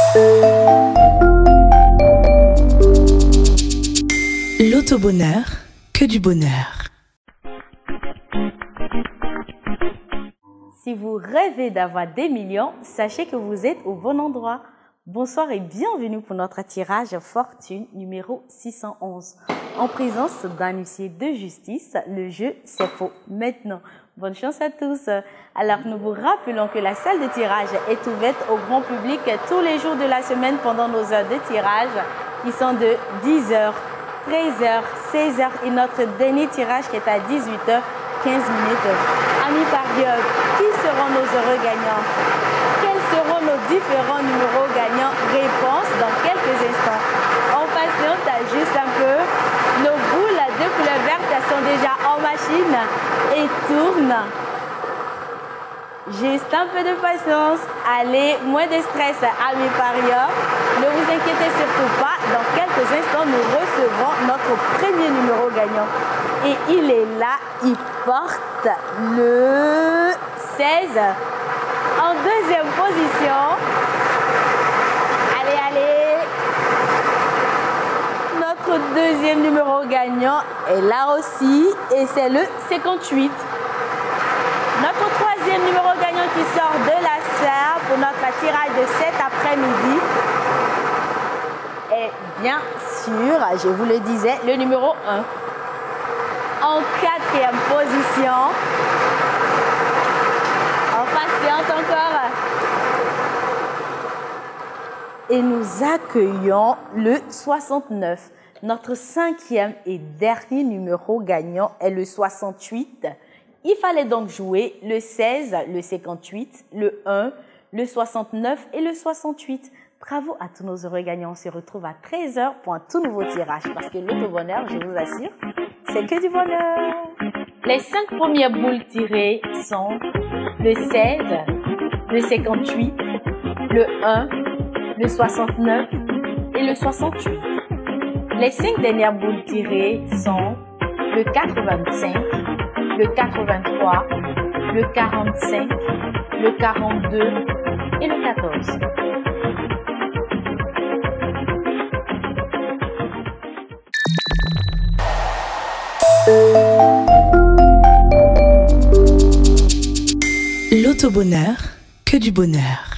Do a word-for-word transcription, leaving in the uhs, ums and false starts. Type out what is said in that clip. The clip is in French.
L'auto-bonheur, que du bonheur. Si vous rêvez d'avoir des millions, sachez que vous êtes au bon endroit. Bonsoir et bienvenue pour notre tirage fortune numéro six cent onze. En présence d'un huissier de justice, le jeu c'est faux maintenant. Bonne chance à tous. Alors nous vous rappelons que la salle de tirage est ouverte au grand public tous les jours de la semaine pendant nos heures de tirage qui sont de dix heures, treize heures, seize heures et notre dernier tirage qui est à dix-huit heures quinze. Amis parieurs, qui seront nos heureux gagnants? Quels seront nos différents numéros gagnants? Réponse dans quelques instants. On patiente juste un peu. Nos boules de couleur verte sont déjà en machine et tournent. Juste un peu de patience. Allez, moins de stress, amis parieurs. Ne vous inquiétez surtout pas. Dans quelques instants, nous recevrons notre premier numéro gagnant. Et il est là. Il porte le seize. En deuxième position. Allez, allez. Notre deuxième numéro gagnant est là aussi. Et c'est le cinquante-huit. Notre troisième numéro gagnant qui sort de la sphère pour notre tirage de cet après-midi est bien sûr, je vous le disais, le numéro un. En quatrième position, on patiente encore. Et nous accueillons le soixante-neuf. Notre cinquième et dernier numéro gagnant est le soixante-huit. Il fallait donc jouer le seize, le cinquante-huit, le un, le soixante-neuf et le soixante-huit. Bravo à tous nos heureux gagnants. On se retrouve à treize heures pour un tout nouveau tirage. Parce que l'auto-bonheur, je vous assure, c'est que du bonheur. Les cinq premières boules tirées sont le seize, le cinquante-huit, le un, le soixante-neuf et le soixante-huit. Les cinq dernières boules tirées sont le quatre-vingt-cinq, le quatre-vingt-trois, le quarante-cinq, le quarante-deux et le quatorze. L'auto-bonheur, que du bonheur.